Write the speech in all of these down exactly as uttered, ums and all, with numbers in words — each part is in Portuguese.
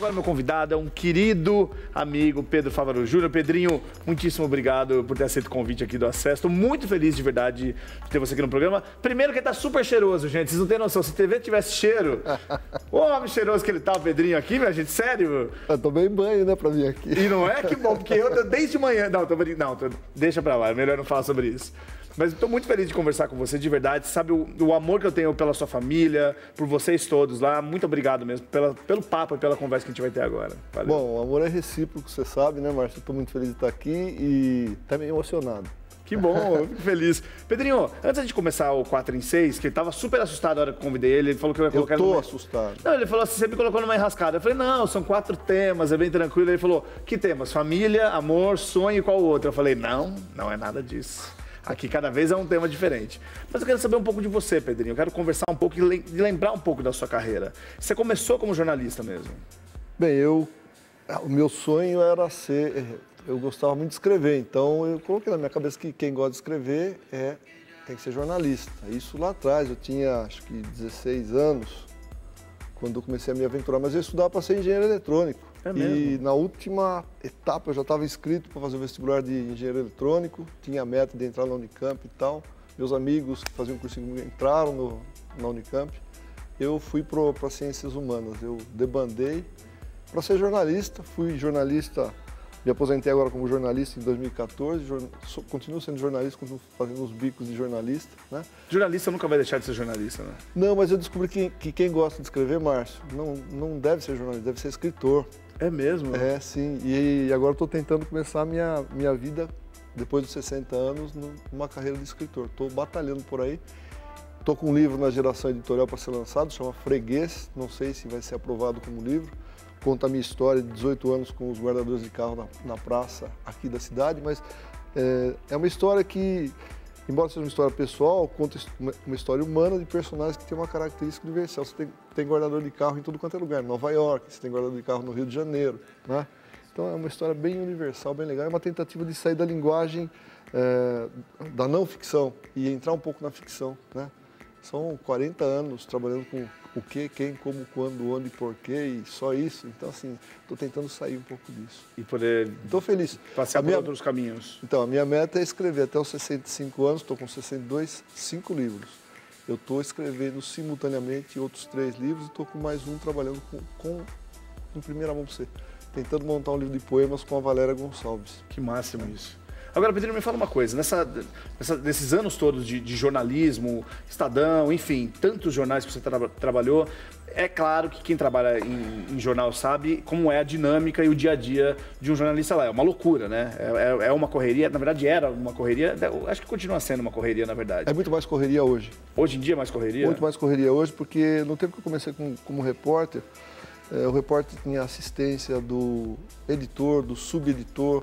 agora meu convidado é um querido amigo, Pedro Fávaro Júnior. Pedrinho, muitíssimo obrigado por ter aceito o convite aqui do Acesso. Estou muito feliz de verdade de ter você aqui no programa. Primeiro que ele tá super cheiroso, gente. Vocês não têm noção. Se a T V tivesse cheiro... Ô, homem cheiroso que ele tá, o Pedrinho aqui, minha gente. Sério? Eu tomei banho, né, pra vir aqui. E não é? Que bom, porque eu tô desde manhã... Não, tô... não tô... deixa pra lá. É melhor não falar sobre isso. Mas estou muito feliz de conversar com você, de verdade. Sabe o, o amor que eu tenho pela sua família, por vocês todos lá. Muito obrigado mesmo pela, pelo papo e pela conversa que a gente vai ter agora. Valeu. Bom, o amor é recíproco, você sabe, né, Márcio? Estou muito feliz de estar aqui e também emocionado. Que bom, eu fico feliz. Pedrinho, antes de começar o quatro em seis, que ele estava super assustado na hora que eu convidei ele, ele falou que eu ia colocar... Eu tô numa... assustado. Não, ele falou assim, você me colocou numa enrascada. Eu falei, não, são quatro temas, é bem tranquilo. Ele falou, que temas? Família, amor, sonho e qual outro? Eu falei, não, não é nada disso. Aqui cada vez é um tema diferente. Mas eu quero saber um pouco de você, Pedrinho. Eu quero conversar um pouco e lembrar um pouco da sua carreira. Você começou como jornalista mesmo? Bem, eu... O meu sonho era ser... Eu gostava muito de escrever, então eu coloquei na minha cabeça que quem gosta de escrever é, tem que ser jornalista. Isso lá atrás, eu tinha acho que dezesseis anos, quando eu comecei a me aventurar, mas eu estudava para ser engenheiro eletrônico. É mesmo? E na última etapa eu já estava inscrito para fazer o vestibular de engenheiro eletrônico, tinha a meta de entrar na Unicamp e tal. Meus amigos que faziam curso comigo entraram no, na Unicamp. Eu fui para Ciências Humanas, eu debandei para ser jornalista, fui jornalista, me aposentei agora como jornalista em dois mil e quatorze, jorn... continuo sendo jornalista, continuo fazendo os bicos de jornalista, né? Jornalista nunca vai deixar de ser jornalista, né? Não, mas eu descobri que, que quem gosta de escrever, Márcio, não, não deve ser jornalista, deve ser escritor. É mesmo? É, sim. E agora estou tentando começar a minha, minha vida, depois dos sessenta anos, numa carreira de escritor. Estou batalhando por aí. Estou com um livro na Geração Editorial para ser lançado, chama Freguês, não sei se vai ser aprovado como livro. Conta a minha história de dezoito anos com os guardadores de carro na, na praça aqui da cidade, mas é, é uma história que, embora seja uma história pessoal, conta uma, uma história humana de personagens que tem uma característica universal. Você tem, tem guardador de carro em tudo quanto é lugar, em Nova York, você tem guardador de carro no Rio de Janeiro, né? Então é uma história bem universal, bem legal, é uma tentativa de sair da linguagem é, da não ficção e entrar um pouco na ficção, né? São quarenta anos trabalhando com o que, quem, como, quando, onde, porquê e só isso. Então, assim, estou tentando sair um pouco disso. E poder... Estou feliz. Passear a por minha... outros caminhos. Então, a minha meta é escrever até os sessenta e cinco anos, estou com sessenta e dois, cinco livros. Eu estou escrevendo simultaneamente outros três livros e estou com mais um trabalhando com, com em primeira mão para você. Tentando montar um livro de poemas com a Valéria Gonçalves. Que máximo isso. Agora, Pedrinho, me fala uma coisa, nessa, nessa, nesses anos todos de, de jornalismo, Estadão, enfim, tantos jornais que você tra trabalhou, é claro que quem trabalha em, em jornal sabe como é a dinâmica e o dia a dia de um jornalista lá. É uma loucura, né? É, é uma correria, na verdade era uma correria, acho que continua sendo uma correria, na verdade. É muito mais correria hoje. Hoje em dia é mais correria? Muito mais correria hoje, porque no tempo que eu comecei como, como repórter, é, o repórter tinha assistência do editor, do subeditor,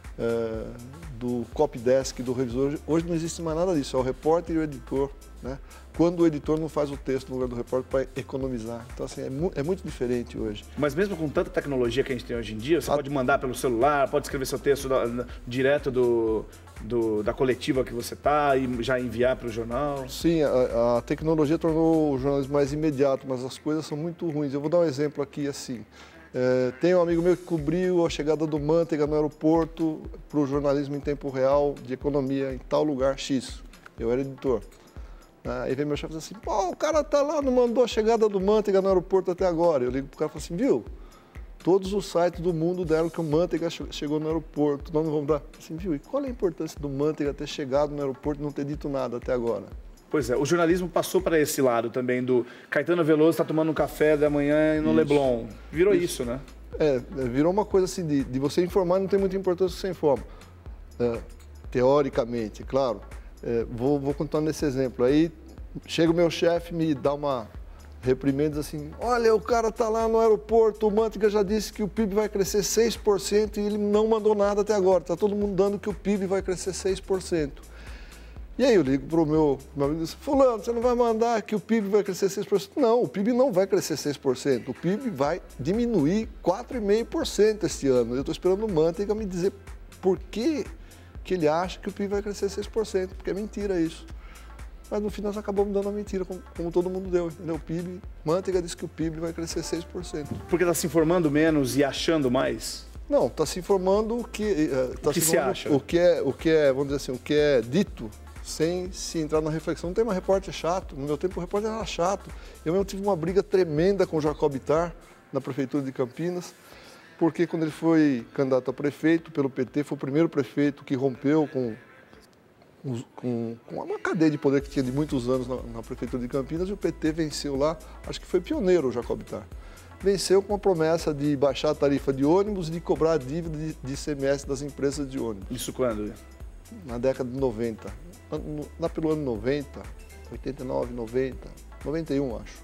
é, do copydesk, do revisor. Hoje não existe mais nada disso, é o repórter e o editor, né? Quando o editor não faz o texto no lugar do repórter para economizar. Então, assim, é, mu é muito diferente hoje. Mas mesmo com tanta tecnologia que a gente tem hoje em dia, você a... pode mandar pelo celular, pode escrever seu texto da, da, direto do, do, da coletiva que você está e já enviar para o jornal? Sim, a, a tecnologia tornou o jornalismo mais imediato, mas as coisas são muito ruins. Eu vou dar um exemplo aqui, assim. É, tem um amigo meu que cobriu a chegada do Manteiga no aeroporto para o jornalismo em tempo real de economia em tal lugar X. Eu era editor. Aí vem meu chefe e diz assim, pô, o cara tá lá, não mandou a chegada do Manteiga no aeroporto até agora. Eu ligo pro cara e falo assim, viu, todos os sites do mundo deram que o Manteiga chegou no aeroporto, nós não vamos dar. Assim, viu, e qual é a importância do Manteiga ter chegado no aeroporto e não ter dito nada até agora? Pois é, o jornalismo passou para esse lado também do Caetano Veloso está tomando um café da manhã no isso. Leblon. Virou isso, isso né? É, virou uma coisa assim de, de você informar, não tem muita importância que você informa. É, teoricamente, claro. É, vou, vou continuar nesse exemplo. Aí chega o meu chefe, me dá uma reprimenda e diz assim, olha, o cara tá lá no aeroporto, o Manteiga já disse que o P I B vai crescer seis por cento e ele não mandou nada até agora. Está todo mundo dando que o P I B vai crescer seis por cento. E aí eu ligo para o meu, meu amigo e digo, fulano, você não vai mandar que o P I B vai crescer seis por cento? Não, o P I B não vai crescer seis por cento, o P I B vai diminuir quatro vírgula cinco por cento este ano. Eu estou esperando o Manteiga me dizer por que, que ele acha que o P I B vai crescer seis por cento, porque é mentira isso. Mas no final nós acabamos dando a mentira, como, como todo mundo deu, entendeu? O P I B, Manteiga disse que o P I B vai crescer seis por cento. Porque está se informando menos e achando mais? Não, está se informando o que, uh, tá o que se se acha? O que, é, o que é, vamos dizer assim, o que é dito sem se entrar na reflexão. Não tem uma repórter chato. No meu tempo, o repórter era chato. Eu mesmo tive uma briga tremenda com o Jacob Ittar, na Prefeitura de Campinas, porque quando ele foi candidato a prefeito pelo P T, foi o primeiro prefeito que rompeu com, com, com uma cadeia de poder que tinha de muitos anos na, na Prefeitura de Campinas, e o P T venceu lá, acho que foi pioneiro o Jacob Ittar. Venceu com a promessa de baixar a tarifa de ônibus e de cobrar a dívida de, de I C M S das empresas de ônibus. Isso quando? Na década de noventa. Lá pelo ano noventa, oitenta e nove, noventa, noventa e um, acho.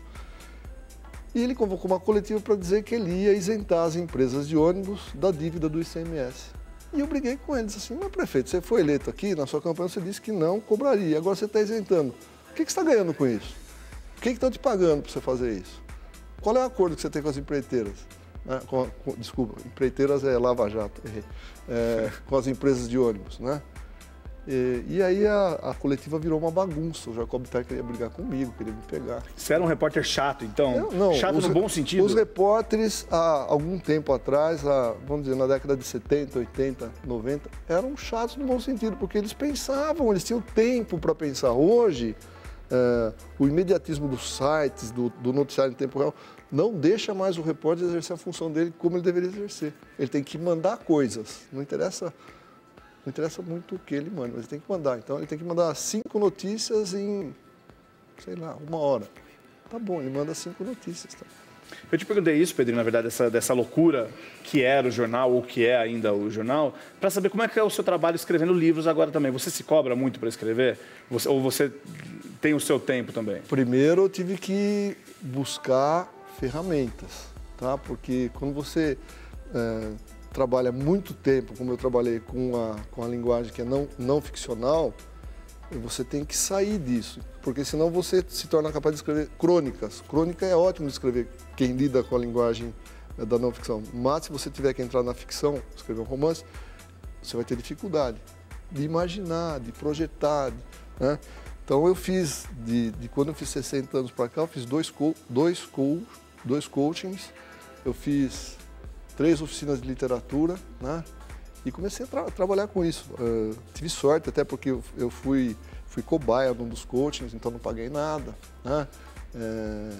E ele convocou uma coletiva para dizer que ele ia isentar as empresas de ônibus da dívida do I C M S. E eu briguei com ele, disse assim, mas prefeito, você foi eleito aqui, na sua campanha você disse que não cobraria, agora você está isentando. O que, que você está ganhando com isso? O que estão te pagando para você fazer isso? Qual é o acordo que você tem com as empreiteiras? Ah, com, com, desculpa, empreiteiras é Lava Jato, errei. É, com as empresas de ônibus, né? E, e aí a, a coletiva virou uma bagunça. O Jacob Ittar queria brigar comigo, queria me pegar. Você era um repórter chato, então? Eu, não, chato os, no bom sentido? Os repórteres, há algum tempo atrás, há, vamos dizer, na década de setenta, oitenta, noventa, eram chatos no bom sentido, porque eles pensavam, eles tinham tempo para pensar. Hoje, é, o imediatismo dos sites, do, do noticiário em tempo real, não deixa mais o repórter exercer a função dele como ele deveria exercer. Ele tem que mandar coisas, não interessa... Não interessa muito o que ele manda, mas ele tem que mandar. Então, ele tem que mandar cinco notícias em, sei lá, uma hora. Tá bom, ele manda cinco notícias. Tá? Eu te perguntei isso, Pedrinho, na verdade, dessa, dessa loucura que era o jornal, ou que é ainda o jornal, para saber como é que é o seu trabalho escrevendo livros agora também. Você se cobra muito para escrever? Você, ou você tem o seu tempo também? Primeiro, eu tive que buscar ferramentas, tá? Porque quando você... É, trabalha muito tempo, como eu trabalhei com a, com a linguagem que é não, não ficcional, você tem que sair disso, porque senão você se torna capaz de escrever crônicas. Crônica é ótimo de escrever, quem lida com a linguagem da não ficção, mas se você tiver que entrar na ficção, escrever um romance, você vai ter dificuldade de imaginar, de projetar, né? Então eu fiz, de, de quando eu fiz sessenta anos para cá, eu fiz dois, co, dois, co, dois coachings, eu fiz três oficinas de literatura, né? E comecei a tra trabalhar com isso. Uh, tive sorte até porque eu, eu fui, fui cobaia de um dos coachings, então não paguei nada, né? É...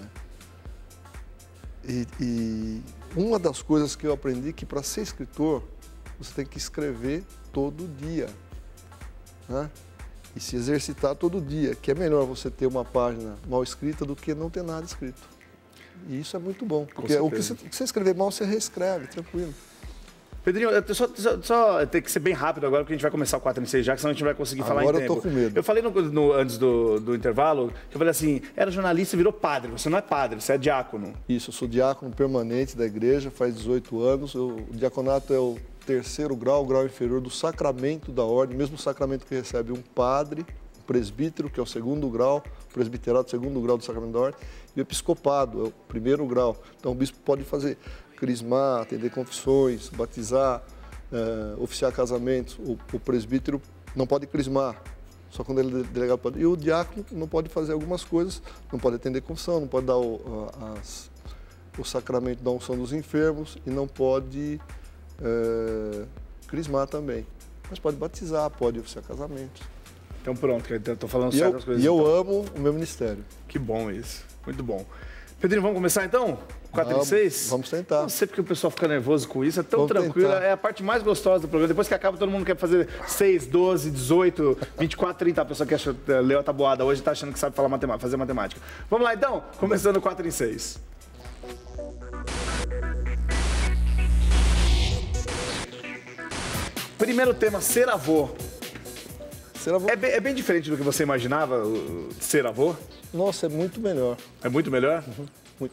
E, e uma das coisas que eu aprendi é que para ser escritor, você tem que escrever todo dia, né? E se exercitar todo dia, que é melhor você ter uma página mal escrita do que não ter nada escrito. E isso é muito bom, porque o que você, você escrever mal, você reescreve, tranquilo. Pedrinho, eu só, só, só tem que ser bem rápido agora, porque a gente vai começar o quatro em seis já, que senão a gente não vai conseguir agora falar em tempo. Agora eu tô com medo. Eu falei no, no, antes do, do intervalo, que eu falei assim, era jornalista e virou padre. Você não é padre, você é diácono. Isso, eu sou diácono permanente da igreja, faz dezoito anos. Eu, o diaconato é o terceiro grau, o grau inferior do sacramento da ordem, mesmo sacramento que recebe um padre, um presbítero, que é o segundo grau, presbiterato, segundo grau do sacramento da ordem, e o episcopado, é o primeiro grau. Então o bispo pode fazer crismar, atender confissões, batizar, uh, oficiar casamentos. O, o presbítero não pode crismar, só quando ele é delegado pode. E o diácono não pode fazer algumas coisas, não pode atender confissão, não pode dar o, as, o sacramento da unção dos enfermos e não pode uh, crismar também. Mas pode batizar, pode oficiar casamentos. Então pronto, eu tô falando e certas eu, coisas. E eu então. amo o meu ministério. Que bom isso, muito bom. Pedrinho, vamos começar então? quatro e seis? Vamos tentar. Não sei porque o pessoal fica nervoso com isso, é tão vamos tranquilo, tentar. É a parte mais gostosa do programa. Depois que acaba, todo mundo quer fazer seis, doze, dezoito, vinte e quatro, trinta. A pessoa que acha, leu a tabuada hoje está achando que sabe falar matemática, fazer matemática. Vamos lá então? Começando quatro em seis. Primeiro tema, ser avô. Ser avô? É bem, é bem diferente do que você imaginava, o, ser avô? Nossa, é muito melhor. É muito melhor? Uhum, muito.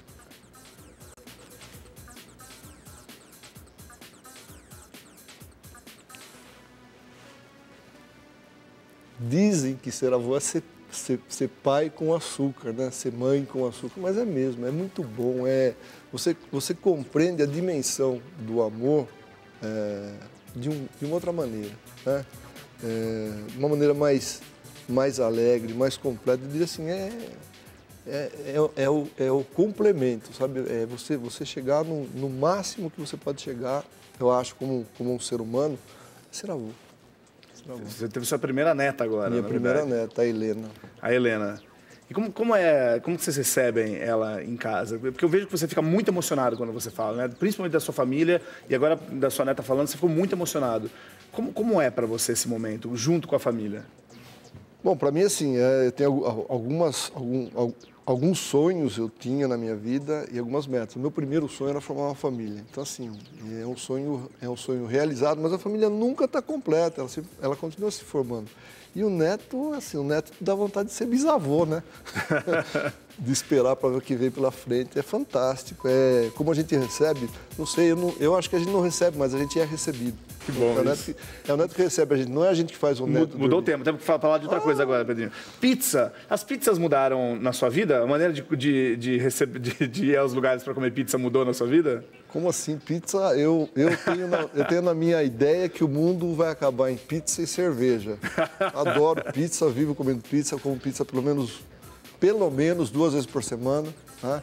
Dizem que ser avô é ser, ser, ser pai com açúcar, né? Ser mãe com açúcar, mas é mesmo, é muito bom. É, você, você compreende a dimensão do amor é, de, um, de uma outra maneira, né? É, uma maneira mais mais alegre, mais completo. Eu diria assim, é, é, é, é, o, é o complemento, sabe? É você, você chegar no, no máximo que você pode chegar, eu acho, como, como um ser humano, ser avô. Ser avô. Você teve sua primeira neta agora, Minha na primeira verdade. neta, a Helena. A Helena. E como, como, é, como que vocês recebem ela em casa? Porque eu vejo que você fica muito emocionado quando você fala, né? Principalmente da sua família e agora da sua neta falando, você ficou muito emocionado. Como, como é para você esse momento, junto com a família? Bom, para mim, assim, é, eu tenho algumas, algum, alguns sonhos eu tinha na minha vida e algumas metas. O meu primeiro sonho era formar uma família. Então, assim, é um sonho, é um sonho realizado, mas a família nunca está completa, ela, se, ela continua se formando. E o neto, assim, o neto dá vontade de ser bisavô, né? De esperar para ver o que vem pela frente. É fantástico. É, como a gente recebe, não sei, eu, não, eu acho que a gente não recebe, mas a gente é recebido. Que bom é o, neto que, é o neto que recebe a gente, não é a gente que faz o neto. Mudou o tema, temos que falar de outra ah. coisa agora, Pedrinho. Pizza. As pizzas mudaram na sua vida? A maneira de, de, de, receber, de, de ir aos lugares para comer pizza mudou na sua vida? Como assim? Pizza, eu, eu, tenho na, eu tenho na minha ideia que o mundo vai acabar em pizza e cerveja. Adoro pizza, vivo comendo pizza, como pizza pelo menos, pelo menos duas vezes por semana. Né?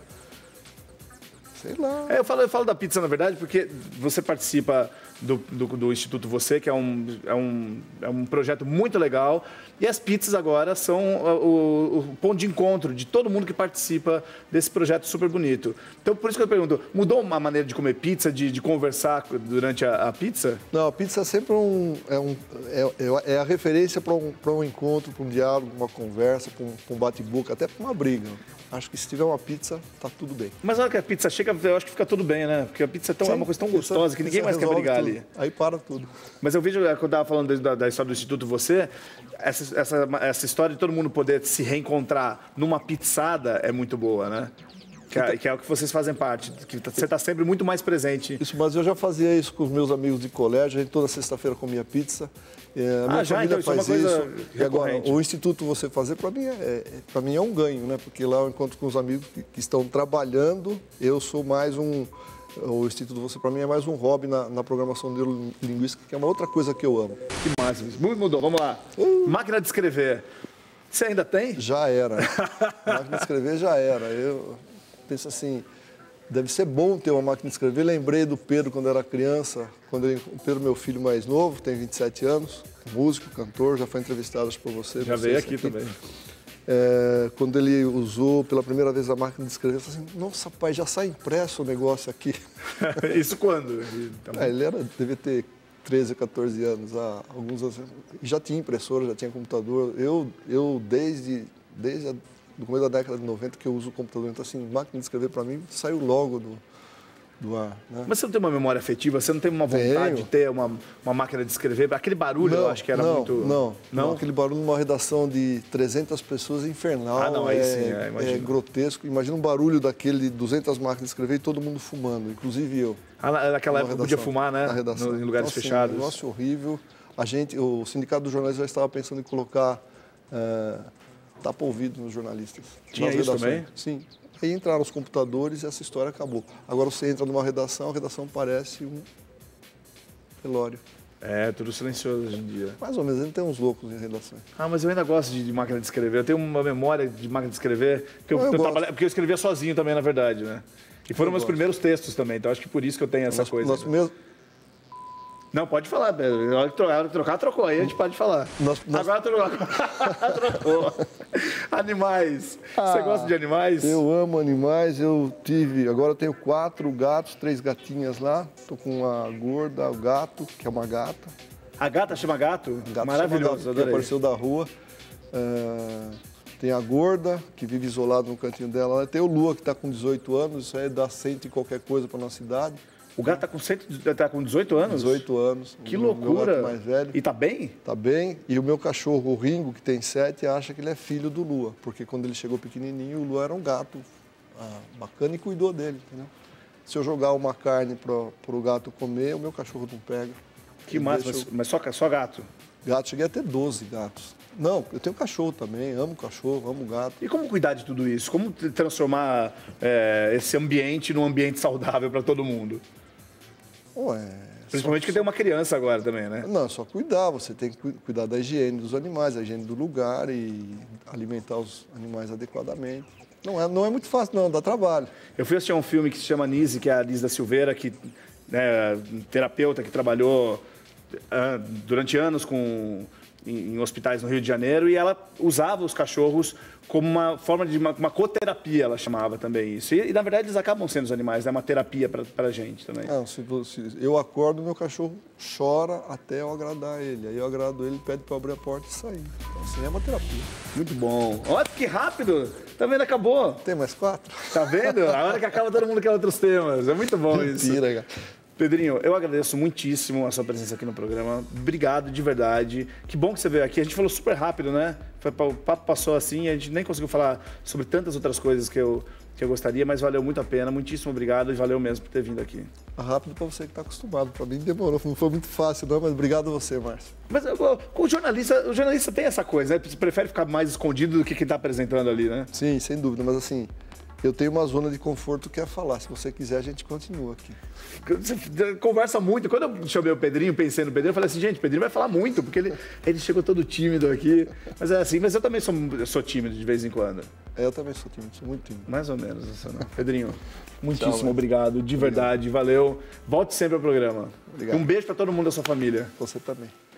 Sei lá. É, eu, falo, eu falo da pizza, na verdade, porque você participa do, do, do Instituto Você, que é um, é, um, é um projeto muito legal. E as pizzas agora são o, o ponto de encontro de todo mundo que participa desse projeto super bonito. Então, por isso que eu pergunto, mudou uma maneira de comer pizza, de, de conversar durante a, a pizza? Não, a pizza é sempre um, é, um, é, é a referência para um, para um encontro, para um diálogo, uma conversa, para um, para um bate-boca, até para uma briga. Acho que se tiver uma pizza, tá tudo bem. Mas na hora que a pizza chega, eu acho que fica tudo bem, né? Porque a pizza é, tão, Sim, é uma coisa tão pizza, gostosa que ninguém mais quer brigar tudo. ali. Aí para tudo. Mas eu vejo, quando eu estava falando da, da história do Instituto Você, essa, essa, essa história de todo mundo poder se reencontrar numa pizzada é muito boa, né? Que é, que é o que vocês fazem parte, que você está sempre muito mais presente. Isso, mas eu já fazia isso com os meus amigos de colégio, a gente toda sexta-feira comia pizza. É, a minha ah, já? família Então faz isso é uma isso. coisa E agora, recorrente. o Instituto Você Fazer, para mim, é, é, para mim é um ganho, né? Porque lá eu encontro com os amigos que, que estão trabalhando, eu sou mais um... O Instituto Você, para mim, é mais um hobby na, na programação neurolinguística, que é uma outra coisa que eu amo. Que massa. Mudou, vamos lá. Uh. Máquina de escrever. Você ainda tem? Já era. Máquina de escrever já era. Eu penso assim, deve ser bom ter uma máquina de escrever. Lembrei do Pedro quando era criança, quando ele, o Pedro, meu filho mais novo, tem vinte e sete anos, músico, cantor, já foi entrevistado por você. Já veio aqui, aqui também. É, quando ele usou pela primeira vez a máquina de escrever, eu falei assim, nossa, pai, já sai impresso o negócio aqui. Isso quando? Ele, é, ele era, devia ter treze, quatorze anos, há alguns anos. Já tinha impressora, já tinha computador. Eu, eu desde, desde a, do começo da década de noventa que eu uso o computador, então assim, máquina de escrever para mim saiu logo do, do ar. Né? Mas você não tem uma memória afetiva? Você não tem uma vontade Tenho. de ter uma, uma máquina de escrever? Aquele barulho não, eu acho que era não, muito... Não, não, não. Aquele barulho numa redação de trezentas pessoas infernal. Ah, não, aí é, sim, é, imagino. É grotesco. Imagina um barulho daquele de duzentas máquinas de escrever e todo mundo fumando, inclusive eu. Ah, naquela época redação, podia fumar, né? Na redação. No, em lugares então, assim, fechados. Um negócio horrível. A gente, o Sindicato dos Jornalistas já estava pensando em colocar é, tapa-ouvido nos jornalistas. Tinha nas isso redações. também? Sim. Aí entraram os computadores e essa história acabou. Agora você entra numa redação, a redação parece um velório. É, tudo silencioso hoje em dia. Mais ou menos, a gente tem uns loucos em redações. Ah, mas eu ainda gosto de, de máquina de escrever. Eu tenho uma memória de máquina de escrever, porque eu, eu eu gosto. trabalhei, porque eu escrevia sozinho também, na verdade, né? E foram Eu meus gosto. primeiros textos também, então acho que por isso que eu tenho essa Nosso, coisa. nosso mesmo, Não, pode falar, Pedro. Na hora que trocar, trocar, trocou. Aí a gente pode falar. Nós- nós- Agora trocou. trocou. Animais. Você Ah, gosta de animais? eu amo animais, eu tive, agora eu tenho quatro gatos, três gatinhas lá. Tô com a gorda, o gato, que é uma gata. A gata chama gato? Gato Maravilhoso, chama gato, que adorei. apareceu da rua. Ah, tem a gorda, que vive isolada no cantinho dela. Tem o Lua, que está com dezoito anos, isso aí dá cento e qualquer coisa para nossa cidade. O gato tá com, cento, tá com dezoito anos? dezoito anos. Que o meu loucura. gato mais velho. E tá bem? Tá bem. E o meu cachorro, o Ringo, que tem sete, acha que ele é filho do Lua. Porque quando ele chegou pequenininho, o Lua era um gato ah, bacana e cuidou dele, entendeu? Se eu jogar uma carne para o gato comer, o meu cachorro não pega. Que Ele massa, deixa mas, mas só, só gato. o gato. Cheguei a ter doze gatos. Não, eu tenho cachorro também, amo cachorro, amo gato. E como cuidar de tudo isso? Como transformar é, esse ambiente num ambiente saudável para todo mundo? Bom, é, Principalmente só, que tem uma criança agora também, né? Não, é só cuidar. Você tem que cuidar da higiene dos animais, a higiene do lugar e alimentar os animais adequadamente. Não é, não é muito fácil, não. Dá trabalho. Eu fui assistir a um filme que se chama Nise, que é a Liz da Silveira, que né, terapeuta que trabalhou uh, durante anos com, em, em hospitais no Rio de Janeiro, e ela usava os cachorros como uma forma de uma, uma coterapia, ela chamava também isso. E, e, na verdade, eles acabam sendo os animais, é né? Uma terapia para a gente também. Não, se, se eu acordo, meu cachorro chora até eu agradar ele. Aí eu agrado ele, pede para abrir a porta e sair. Então, assim, é uma terapia. Muito bom. Olha que rápido! Tá vendo? Acabou. Tem mais quatro? Tá vendo? A hora que acaba, todo mundo quer outros temas. É muito bom isso. Mentira, cara. Pedrinho, eu agradeço muitíssimo a sua presença aqui no programa. Obrigado de verdade. Que bom que você veio aqui. A gente falou super rápido, né? O papo passou assim, a gente nem conseguiu falar sobre tantas outras coisas que eu, que eu gostaria, mas valeu muito a pena. Muitíssimo obrigado e valeu mesmo por ter vindo aqui. Rápido para você que está acostumado. Para mim demorou, não foi muito fácil, não, mas obrigado a você, Márcio. Mas o jornalista, o jornalista tem essa coisa, né? Você prefere ficar mais escondido do que quem está apresentando ali, né? Sim, sem dúvida, mas assim, eu tenho uma zona de conforto que é falar. Se você quiser, a gente continua aqui. Você conversa muito. Quando eu chamei o Pedrinho, pensei no Pedrinho, eu falei assim, gente, o Pedrinho vai falar muito, porque ele, ele chegou todo tímido aqui. Mas é assim, mas eu também sou, eu sou tímido de vez em quando. É, eu também sou tímido, sou muito tímido. Mais ou menos, assim, né? Pedrinho, muitíssimo Tchau, obrigado, de verdade, obrigado. Valeu. Volte sempre ao programa. Obrigado. Um beijo para todo mundo da sua família. Você também.